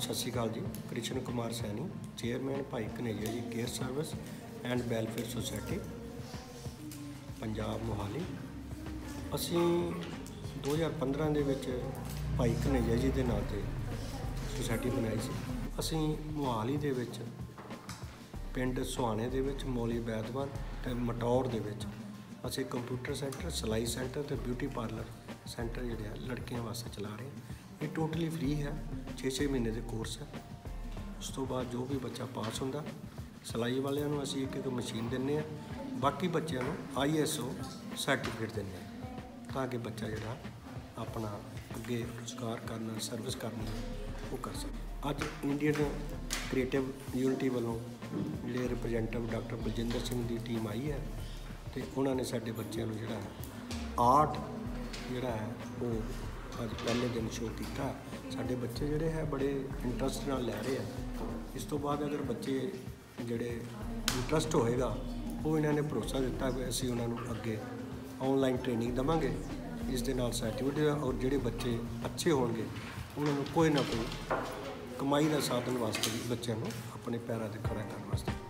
सत Sri Akal ji. Krishan Kumar Saini, chairman Bhai Kanhaiya ji care service and welfare society Punjab Mohali. असी 2015 ਦੇ ਵਿੱਚ ਭਾਈ ਕਨ੍ਹਈਆ ਜੀ ਦੇ ਨਾਂ ਤੇ सोसाइटी बनाई सी। असी मोहाली ਦੇ ਵਿੱਚ ਪਿੰਡ ਸੁਹਾਣੇ ਦੇ ਵਿੱਚ ਮੌਲੀ ਵੈਦਵਾਨ ਤੇ ਮਟੌਰ ਦੇ ਵਿੱਚ ਅਸੀਂ ਕੰਪਿਊਟਰ ਸੈਂਟਰ, ਸਿਲਾਈ ਸੈਂਟਰ ਤੇ ਬਿਊਟੀ ਪਾਰਲਰ ਸੈਂਟਰ ਜਿਹੜੇ ਆ ਲੜਕੀਆਂ ਵਾਸਤੇ ਚਲਾ ਰਹੇ ਹਾਂ। ਇਹ ਟੋਟਲੀ ਫ੍ਰੀ ਹੈ, 6 ਮਹੀਨੇ ਦੇ ਕੋਰਸ ਹੈ। ਉਸ ਤੋਂ ਬਾਅਦ ਜੋ ਵੀ ਬੱਚਾ ਪਾਸ ਹੁੰਦਾ, ਸਿਲਾਈ ਵਾਲਿਆਂ ਨੂੰ ਅਸੀਂ ਇੱਕ ਮਸ਼ੀਨ ਦਿੰਦੇ ਹਾਂ, ਬਾਕੀ ਬੱਚਿਆਂ ਨੂੰ ISO ਸਰਟੀਫਿਕੇਟ ਦਿੰਦੇ ਹਾਂ ਤਾਂ ਕਿ ਬੱਚਾ ਜਿਹੜਾ ਆਪਣਾ ਅੱਗੇ ਰੁਜ਼ਗਾਰ ਕਰਨਾ, ਸਰਵਿਸ ਕਰਨੀ ਉਹ ਕਰ ਸਕੇ। ਅੱਜ ਇੰਡੀਅਨ ਕ੍ਰੀਏਟਿਵ ਯੂਨਿਟੀ ਵੱਲੋਂ ਜਿਹੜੇ ਰਿਪਰੈਜ਼ੈਂਟੇਟਿਵ ਡਾਕਟਰ ਬਲਜਿੰਦਰ ਸਿੰਘ ਦੀ ਟੀਮ ਆਈ ਹੈ ਅਤੇ ਉਹਨਾਂ ਨੇ ਸਾਡੇ ਬੱਚਿਆਂ ਨੂੰ ਜਿਹੜਾ ਆਰਟ ਜਿਹੜਾ ਹੈ ਉਹ ਅੱਜ ਪਹਿਲੇ ਦਿਨ ਸ਼ੋਅ ਕੀਤਾ। ਸਾਡੇ ਬੱਚੇ ਜਿਹੜੇ ਹੈ ਬੜੇ ਇੰਟਰਸਟ ਨਾਲ ਲੈ ਰਹੇ ਆ। ਇਸ ਤੋਂ ਬਾਅਦ ਅਗਰ ਬੱਚੇ ਜਿਹੜੇ ਇੰਟਰਸਟ ਹੋਏਗਾ ਉਹ ਇਹਨਾਂ ਨੇ ਭਰੋਸਾ ਦਿੱਤਾ ਕਿ ਅਸੀਂ ਉਹਨਾਂ ਨੂੰ ਅੱਗੇ ਆਨਲਾਈਨ ਟ੍ਰੇਨਿੰਗ ਦੇਵਾਂਗੇ। ਇਸ ਦੇ ਨਾਲ ਸਰਟੀਫਿਕੇਟ ਔਰ ਜਿਹੜੇ ਬੱਚੇ ਅੱਛੇ ਹੋਣਗੇ ਉਹਨਾਂ ਨੂੰ ਕੋਈ ਨਾ ਕੋਈ ਕਮਾਈ ਦਾ ਸਾਧਨ ਵਾਸਤੇ ਵੀ ਬੱਚਿਆਂ ਨੂੰ ਆਪਣੇ ਪੈਰਾਂ 'ਤੇ ਖੜਾ ਕਰਨ ਵਾਸਤੇ